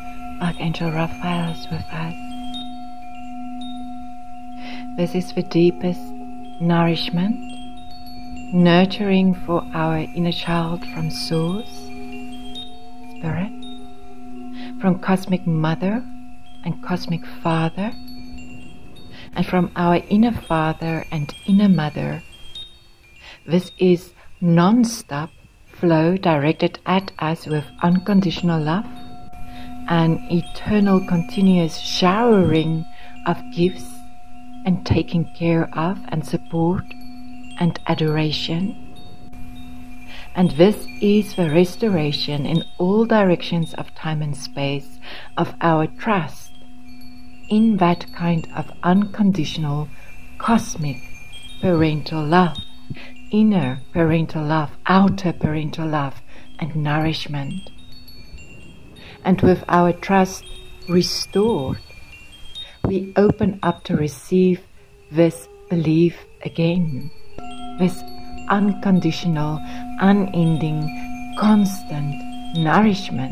Archangel Raphael is with us. This is the deepest nourishment, nurturing for our inner child from Source, Spirit, from Cosmic Mother and Cosmic Father, and from our inner Father and inner Mother. This is non-stop flow directed at us with unconditional love, an eternal continuous showering of gifts and taking care of and support and adoration. And this is the restoration in all directions of time and space of our trust in that kind of unconditional cosmic parental love, inner parental love, outer parental love and nourishment. And with our trust restored, we open up to receive this belief again, this unconditional, unending, constant nourishment.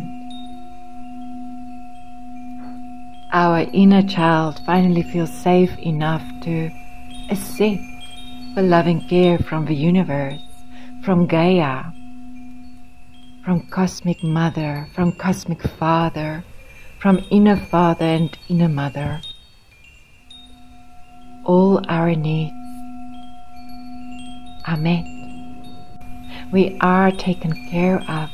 Our inner child finally feels safe enough to accept the loving care from the universe, from Gaia, from Cosmic Mother, from Cosmic Father, from inner Father and inner Mother. All our needs are met. We are taken care of.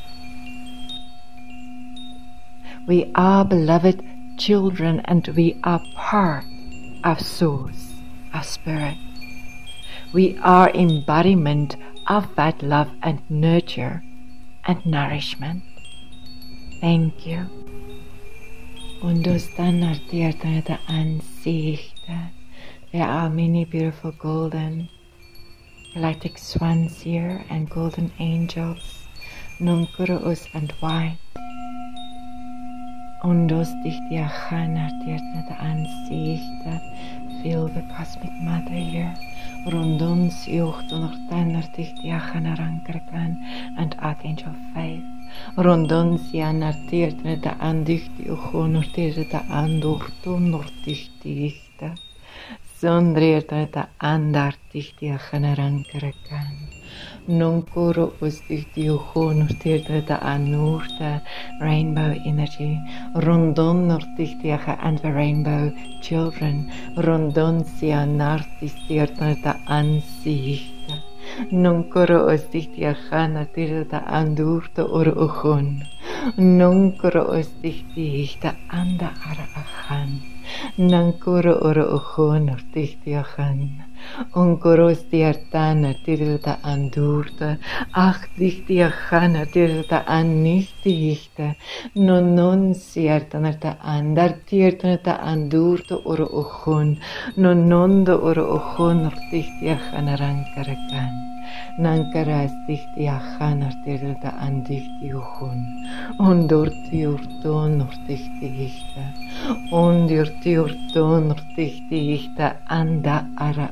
We are beloved children and we are part of Source, of Spirit. We are embodiment of that love and nurture and nourishment. Thank you. Understand the ansicht. There are many beautiful golden galactic swans here and golden angels, nunkurus and white. Ondos dichtia chanartiert the ansicht. Feel the Cosmic Mother here. Rondons jocht ondertainer dichtia chanarankarakan and Archangel 5. Rondons janartiert met de aandichtie ugonortiert de aandorton nortichtichte. Zondreert met de aandartichtia chanarankarakan. Nonkoro usdichtie ugonortiert met de aannoorte rainbow energy. Rondon nortichtia and the rainbow children. Rondon janartistiert met de aanzichte. Nonkoro usdichtia chanartiert de aandoorte ugon. Nonkoro usdichtichte anda ara achan. Nankoro ugon nortichtiachan. Onkoros diartana tirta andurta, ach dichtiachana tirta an nichtichte, non siertanarta andar tirtanata andurta oro ojon, nondo oro ojon nortichtiachana rankarakan. Nankaras dichtiachana tirta andichti ojon, ondurti urton nortichtichte, ondurti urton nortichtichte anda ara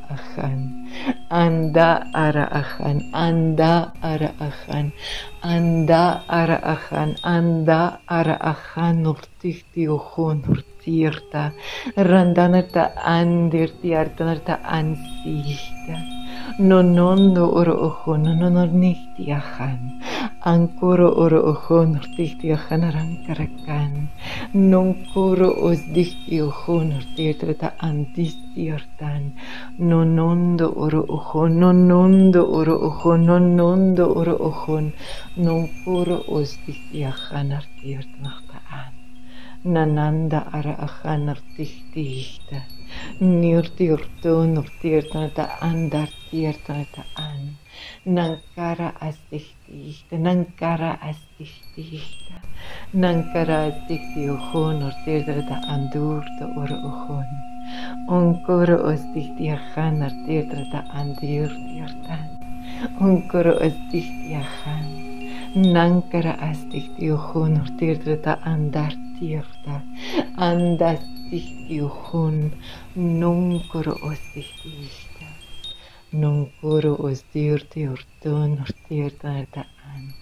Anda ara achan, anda ara achan, anda ara achan, anda ara achan, nortichti ojon, nortirta, randanarta andirti artanarta ansichte, nonondo oro ojon, nonornichti achan, ancoro oro ojon, nortichti achan arankarakan, noncoro os dichti ojon, nortirta andistiartan, nonondo oro ojon, nonondo oro ojon, nonondo oro ojon, non puro os dichti achan artirta an. Nananda ara achan artichtichte, nirti urton urtirta andartirta an. Nankara astichtichte, nankara astichtichte, nankara astichti ojon urtirta andurta oro ojon. Onkoro ostichti achan artirta andirtirtan. Onkoro ostichti achan. Nankara astichti ojon urtirta andartirta. Andastichti ojon. Nonkoro ostichtichte. Nonkoro ostirti urton urtirta an.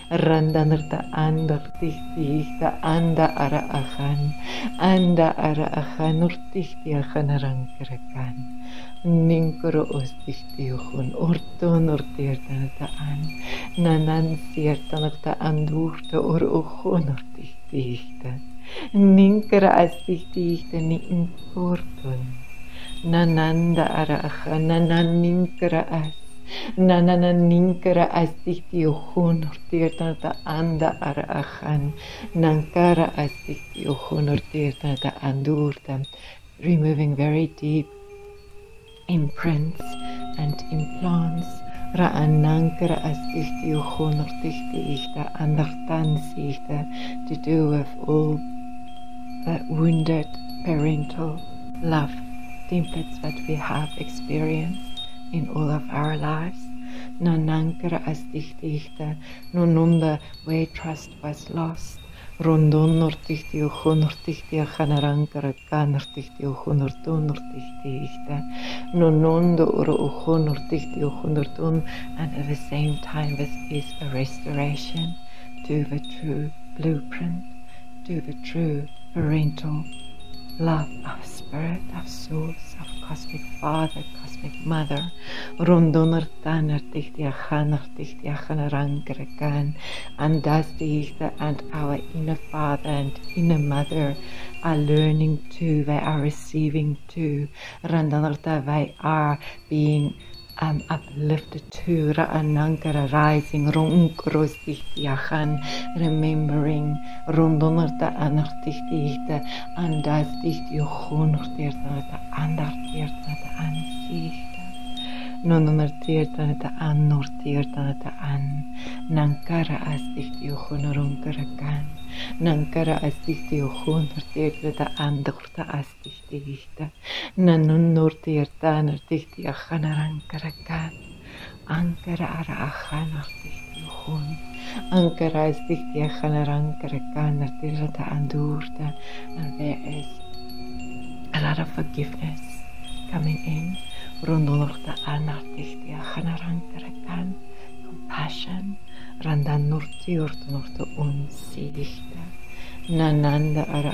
randanarta andartihta anda ara ahan, anda ara ahan urtihti ahanarankarakan, ninkoro ostihtiuhun urtun urtirtanata an, nanan siertanata andurta uhun urtihta, ninkara astihta ni importun, nananda ara ahan, nanan ninkara as, nanana ninkara astihtiuhun urtirtanata anda ara ahan, nankara astihtiuhun urtirtanata andurta, removing very deep imprints and implants. Ra'anankara astihtiuhun urtihta andartansihta, to do with all the wounded parental love templates that we have experienced in all of our lives. Nanankara astihta, nonunda where trust was lost. Rondon nortihtiohun nortihtiahanarankara kanortihtiohun nortun nortihta, nonondo urohun nortihtiohun nortun, and at the same time this is a restoration to the true blueprint, to the true parental love of spirit, of source, of cosmic father, cosmic mother. And thus and our inner father and inner mother are learning too, they are receiving too. They are being uplifted to Ra'anankara rising, remembering Rondonarta Anartichta, Andastichtiochonurtirta, Andartirta, Ansichta, Nononartirta, Annortirta, An, Nankara Astichtiochonorunkarakan, Nankara Astichtiochonurtirta, Andorta Astichtichta, Nanunurtirta, Nartichtiachanankarakan, Ankara Ara Achanartichtiochon, Ankara Astichtiachanankarakan, Nartirta Andurta, and there is a lot of forgiveness coming in. Rondonorta Anartichtiachanankarakan, compassion, Randanurtiurtonorta unsichta, Nananda Ara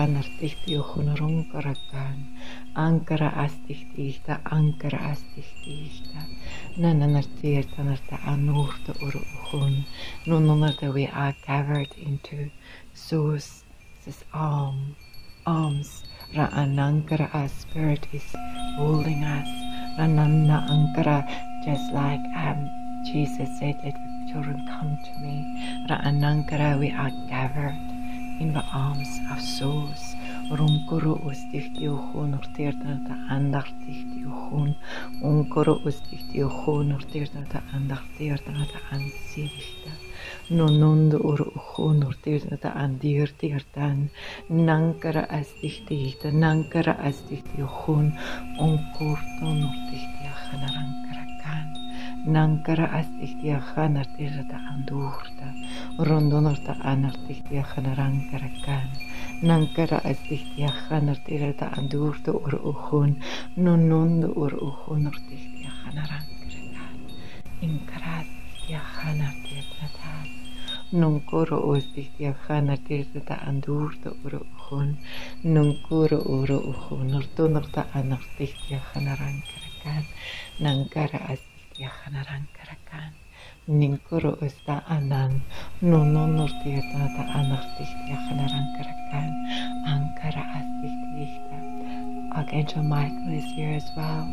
Achanartichtiochonorunkarakan, Ankara Astichtichta, Ankara Astichtichta, Nananartirta Narta Anurta Uruhun, Nononarta, we are gathered into Source's arms. Ra'anankara, our spirit is holding us. Ranana Ankara, just like Jesus said, let the children come to me. Ra'anankara, we are gathered in the arms of Source. Runkuru ustichtiochon urtirta andartichtiochon, unkuru ustichtiochon urtirta andartirta ansichta, nonondo uruchon urtirta andirtirtan, nankara astichtita, nankara astichtiochon, unkurton urtichtiachanankarakan, nankara astichtiachanartirta andurta, rondonorta anartichtiachanankarakan, Nankara astichtiachanartirta andurta uruchon, nonondo uruchon urtichtiachanankarakan, inkara astichtiachanartirta, nonkoro ustichtiachanartirta andurta uruchon, nonkoro uruchon urtonorta anartichtiachanankarakan, nankara astichtiachanankarakan. Ninkoro usta anan, nononortirta anartichtiachanankarakan, ankara astichtichta. Archangel Michael is here as well.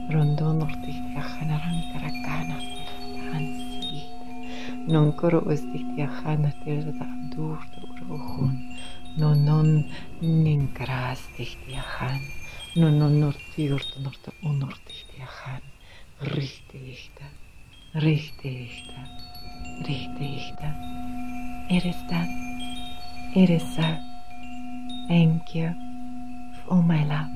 Rondonortichtiachanankarakan ansichta. Nonkoro ustichtiachanatirta andurta uruchon, nonon ninkara astichtiachan, nononortirta norta unortichtiachan, richtichta. Richtichta. It is done. It is so. Thank you for all my love.